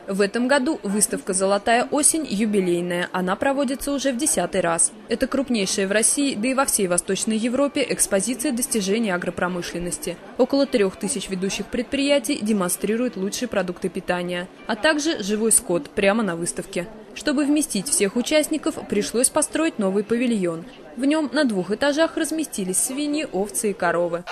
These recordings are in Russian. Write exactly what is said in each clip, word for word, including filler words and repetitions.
В этом году выставка «Золотая осень» юбилейная. Она проводится уже в десятый раз. Это крупнейшая в России, да и во всей Восточной Европе экспозиция достижений агропромышленности. Около трех тысяч ведущих предприятий демонстрируют лучшие продукты питания, а также живой скот прямо на выставке. Чтобы вместить всех участников, пришлось построить новый павильон. В нем на двух этажах разместились свиньи, овцы и коровы.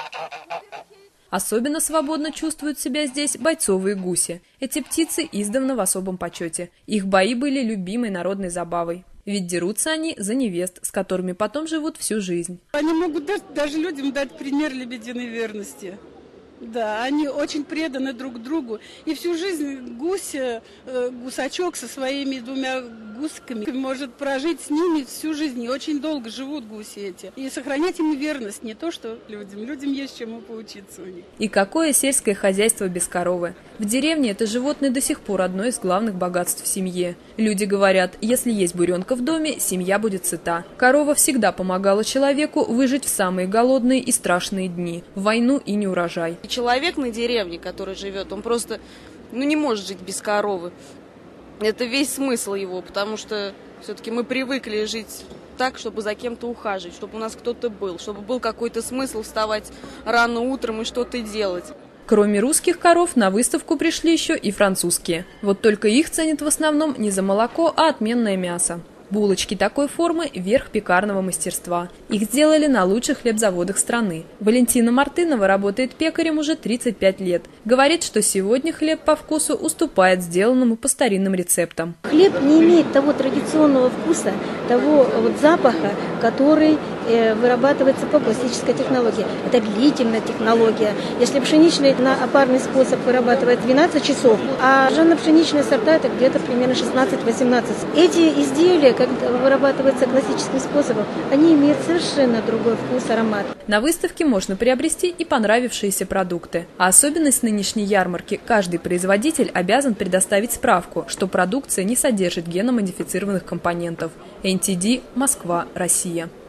Особенно свободно чувствуют себя здесь бойцовые гуси. Эти птицы издавна в особом почете. Их бои были любимой народной забавой. Ведь дерутся они за невест, с которыми потом живут всю жизнь. Они могут даже, даже людям дать пример лебединой верности. Да, они очень преданы друг другу. И всю жизнь гусь, э, гусачок со своими двумя гусками может прожить с ними всю жизнь. И очень долго живут гуси эти. И сохранять им верность не то, что людям. Людям есть чему поучиться у них. И какое сельское хозяйство без коровы? В деревне это животное до сих пор одно из главных богатств в семье. Люди говорят, если есть буренка в доме, семья будет сыта. Корова всегда помогала человеку выжить в самые голодные и страшные дни, в войну и неурожай. Человек на деревне, который живет, он просто ну, не может жить без коровы. Это весь смысл его, потому что все-таки мы привыкли жить так, чтобы за кем-то ухаживать, чтобы у нас кто-то был, чтобы был какой-то смысл вставать рано утром и что-то делать. Кроме русских коров, на выставку пришли еще и французские. Вот только их ценят в основном не за молоко, а отменное мясо. Булочки такой формы – верх пекарного мастерства. Их сделали на лучших хлебзаводах страны. Валентина Мартынова работает пекарем уже тридцать пять лет. Говорит, что сегодня хлеб по вкусу уступает сделанному по старинным рецептам. Хлеб не имеет того традиционного вкуса, того вот запаха, который э, вырабатывается по классической технологии. Это длительная технология. Если пшеничный на опарный способ вырабатывает двенадцать часов, а ржано-пшеничные сорта это где-то примерно шестнадцать-восемнадцать. Эти изделия, когда вырабатываются классическим способом, они имеют совершенно другой вкус, аромат. На выставке можно приобрести и понравившиеся продукты. А особенность нынешней ярмарки – каждый производитель обязан предоставить справку, что продукция не содержит генно-модифицированных компонентов. эн ти ди, Москва, Россия.